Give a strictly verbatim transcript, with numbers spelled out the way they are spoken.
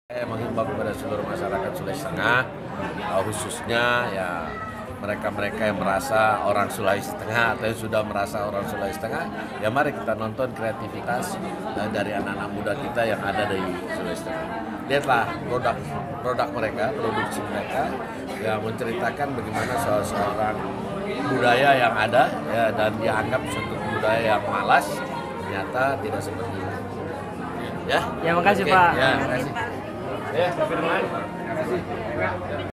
Saya menghimbau kepada seluruh masyarakat Sulawesi Tengah, khususnya ya mereka-mereka yang merasa orang Sulawesi Tengah atau yang sudah merasa orang Sulawesi Tengah, ya mari kita nonton kreativitas dari anak-anak muda kita yang ada di Sulawesi Tengah. Lihatlah produk produk mereka, produksi mereka, yang menceritakan bagaimana seorang budaya yang ada ya, dan dianggap suatu budaya yang malas, ternyata tidak seperti itu. Ya, ya makasih Oke, Pak. Ya, makasih. Ya, Firman. Terima kasih.